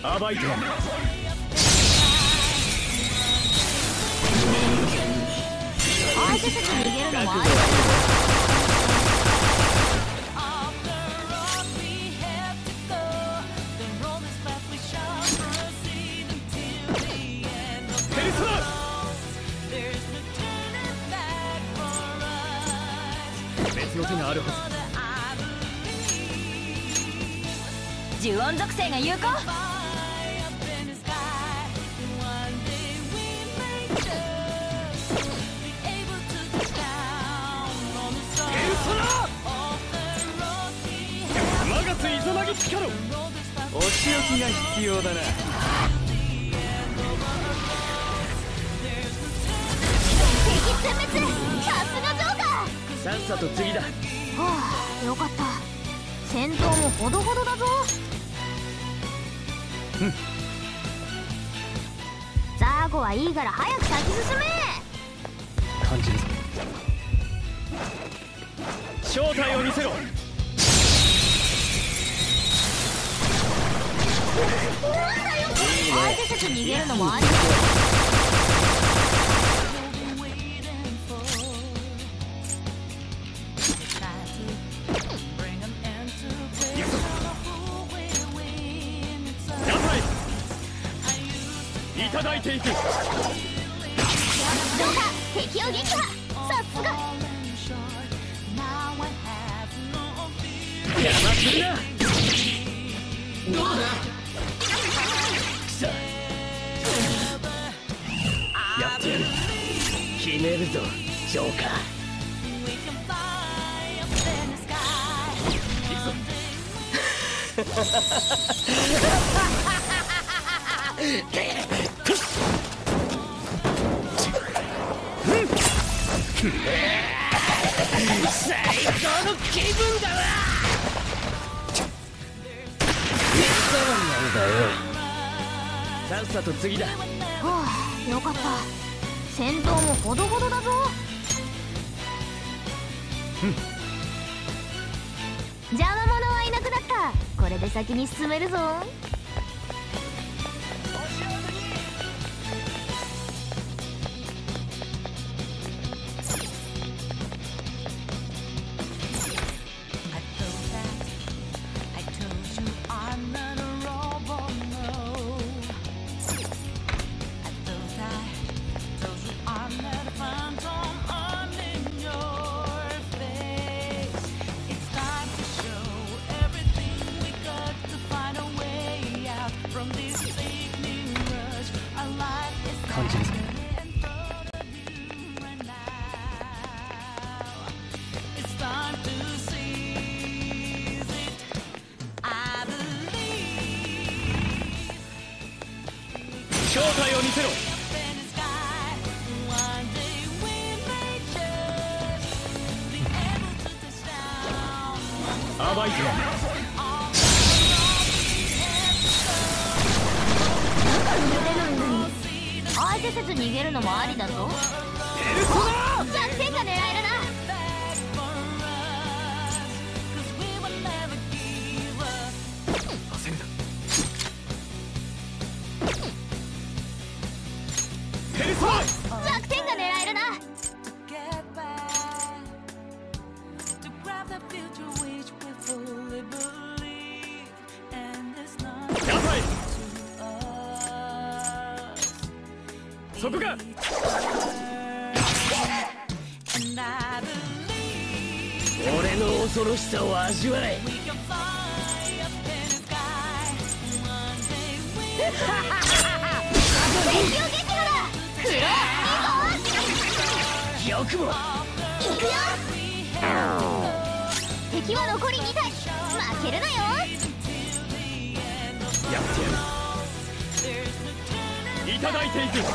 暴いては相手先逃げるのもあり。 別の手があるはず。呪音属性が有効。 マガツイザナギピカロお仕置きが必要だな。 敵殲滅。さすがジョーカー。 さっさと次だ。 はあ、よかった。戦闘もほどほどだぞ。ザーゴはいいから早く先進め。 感じるぞ。正体を見せろ。 相手先逃げるのもあり。 いただいていく。 どうか敵を撃破。さすが。 邪魔するな。どうだ。やってやる。決めるぞジョーカー。行くぞ。最高の気分だわ。目障りなんだよ。さっさと次だ。 はあ、よかった。戦闘もほどほどだぞ。邪魔者はいなくなった。これで先に進めるぞ。 感じるぞ。正体を見せろ。暴いては相手せず逃げるのもありだぞ。 ペルソナ弱点が狙えるな。 焦るな。ペルソナ弱点が狙えるな。 やばい。そこか。俺の恐ろしさを味わえ。 敵を撃破だ。クローよくも。 行くよ。敵は残り2体。負けるなよ。 やってやる。いただいていく。 どう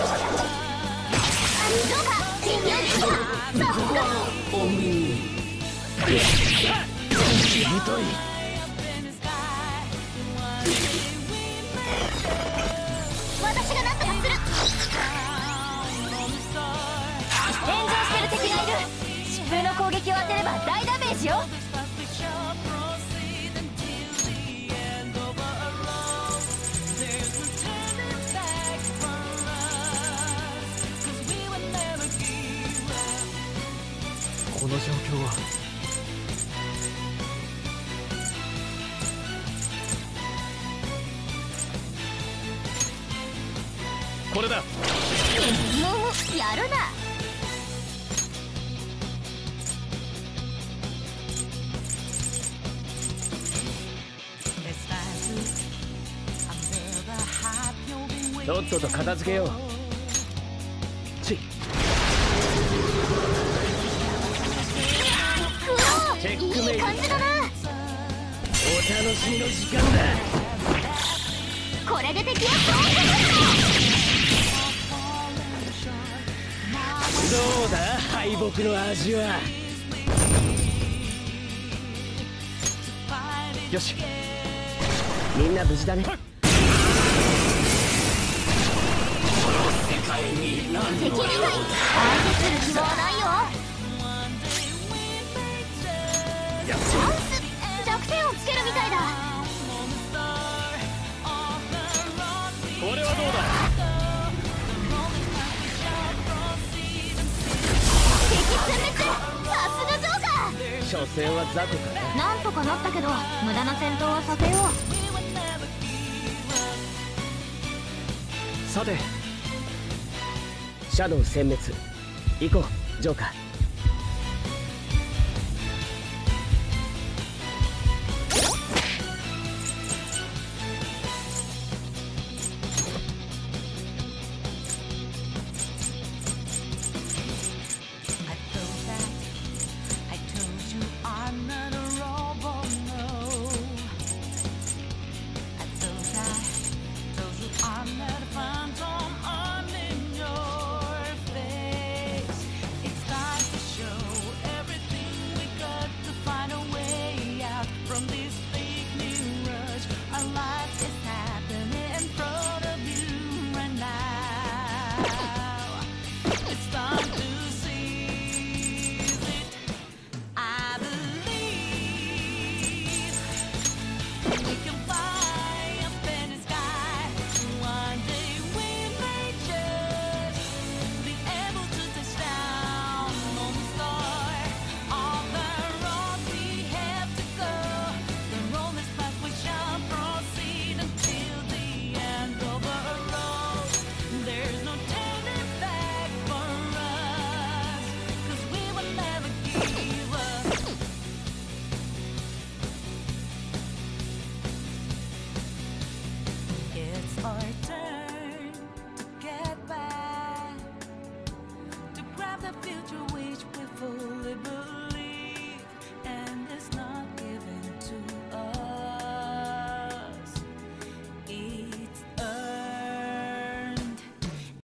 か敵を撃破。さすが。 しぶとい。 私が何とかする。炎上してる敵がいる。疾風の攻撃を当てれば大ダメージよ。 この状況は。これだ。 もうやるな。 とっとと片付けよう。チチェックメイト。 いい感じだな。 お楽しみの時間だ。 これで敵はどうだ敗北の味は。よし、みんな無事だね。 敵みたいに相手する気はないよ。チャンス、弱点をつけるみたいだ。 これはどうだ。 敵殲滅、さすがジョーカー。 所詮は雑魚かな。 なんとかなったけど無駄な戦闘はさせよう。 さてシャドウ殲滅行こうジョーカー。